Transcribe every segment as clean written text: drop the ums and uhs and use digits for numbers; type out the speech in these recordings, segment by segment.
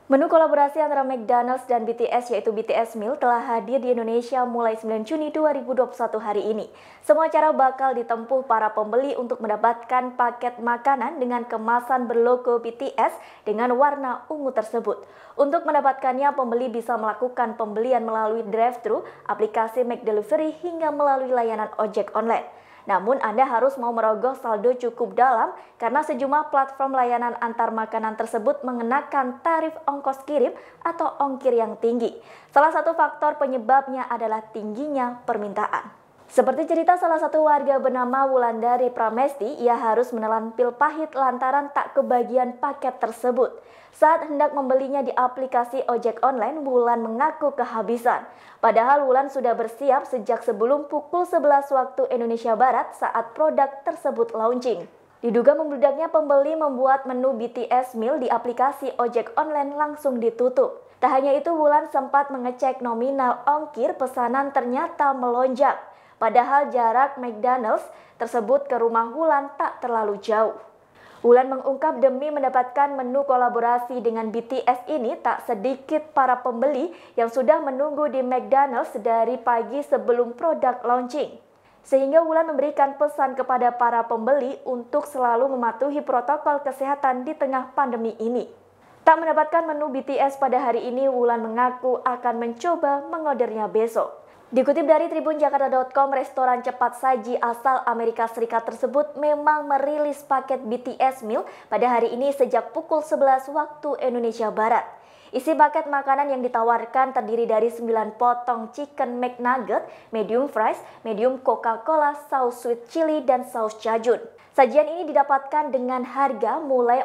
Menu kolaborasi antara McDonald's dan BTS yaitu BTS Meal telah hadir di Indonesia mulai 9 Juni 2021 hari ini. Semua cara bakal ditempuh para pembeli untuk mendapatkan paket makanan dengan kemasan berlogo BTS dengan warna ungu tersebut. Untuk mendapatkannya, pembeli bisa melakukan pembelian melalui drive-thru, aplikasi McDelivery hingga melalui layanan ojek online. Namun Anda harus mau merogoh saldo cukup dalam karena sejumlah platform layanan antar makanan tersebut mengenakan tarif ongkos kirim atau ongkir yang tinggi. Salah satu faktor penyebabnya adalah tingginya permintaan. Seperti cerita salah satu warga bernama Wulandari Pramesti, ia harus menelan pil pahit lantaran tak kebagian paket tersebut. Saat hendak membelinya di aplikasi ojek online, Wulan mengaku kehabisan. Padahal Wulan sudah bersiap sejak sebelum pukul 11 waktu Indonesia Barat saat produk tersebut launching. Diduga membludaknya pembeli membuat menu BTS Meal di aplikasi ojek online langsung ditutup. Tak hanya itu, Wulan sempat mengecek nominal ongkir pesanan ternyata melonjak. Padahal jarak McDonald's tersebut ke rumah Wulan tak terlalu jauh. Wulan mengungkap demi mendapatkan menu kolaborasi dengan BTS ini, tak sedikit para pembeli yang sudah menunggu di McDonald's dari pagi sebelum produk launching. Sehingga Wulan memberikan pesan kepada para pembeli untuk selalu mematuhi protokol kesehatan di tengah pandemi ini. Tak mendapatkan menu BTS pada hari ini, Wulan mengaku akan mencoba mengordernya besok. Dikutip dari tribunjakarta.com, restoran cepat saji asal Amerika Serikat tersebut memang merilis paket BTS Meal pada hari ini sejak pukul 11 waktu Indonesia Barat. Isi paket makanan yang ditawarkan terdiri dari 9 potong chicken McNugget, medium fries, medium Coca-Cola, saus sweet chili, dan saus cajun. Sajian ini didapatkan dengan harga mulai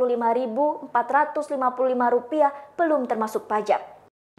Rp45.455 belum termasuk pajak.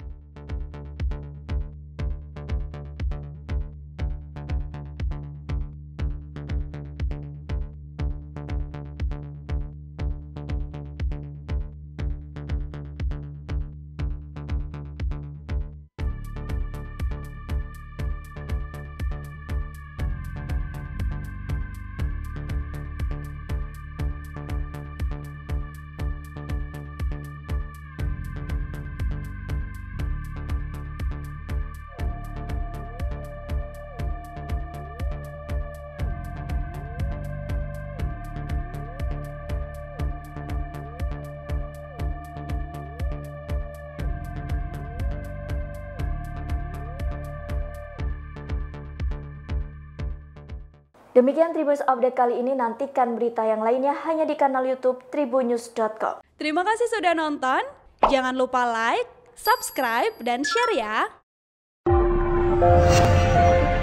Demikian Tribunnews Update kali ini, nantikan berita yang lainnya hanya di kanal YouTube tribunnews.com. Terima kasih sudah nonton, jangan lupa like, subscribe, dan share ya!